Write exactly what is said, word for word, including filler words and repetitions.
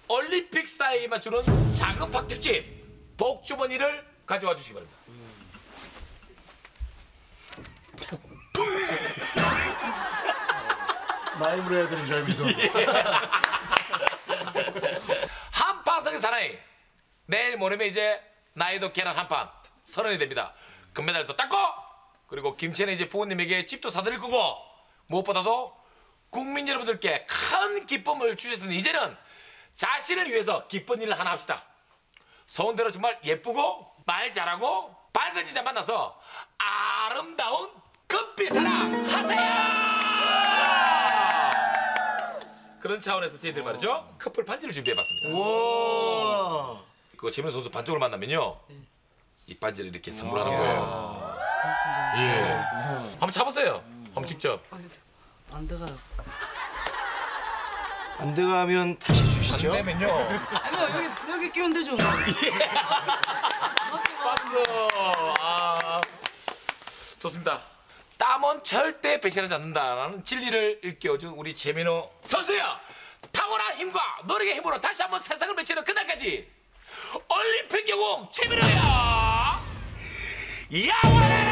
올림픽 스타에게만 주는 작은 팍 특집 복주머니를 가져와 주시기 바랍니다. 마임으로 해야 되는 줄 알면서. 한판석의 사나이. 내일 모레면 이제 나이도 계란 한 판 서른이 됩니다. 금메달도 땄고 그리고 김치는 이제 부모님에게 집도 사드릴 거고 무엇보다도 국민 여러분들께 큰 기쁨을 주셨으니 이제는 자신을 위해서 기쁜 일을 하나 합시다. 소원대로 정말 예쁘고 말 잘하고 밝은 여자 만나서 아름다운 금빛 사랑 하세요. 그런 차원에서 저희들 말이죠 커플 반지를 준비해봤습니다. 와. 그 재민 선수 반쪽을 만나면요 이 반지를 이렇게 선물하는 거예요. 예. 한번 차보세요. 한번 직접. 아, 진짜 안 들어가요. 안 들어가면 다시 주시죠. 안 되면요. 아니요, 여기 여기 끼면 되죠. 뭐. 박수. 아, 좋습니다. 땀은 절대 배신하지 않는다라는 진리를 일깨워준 우리 재민호 선수야. 탁월한 힘과 노력의 힘으로 다시 한번 세상을 맺히는 그날까지 올림픽 영웅 재민호야. 야원해.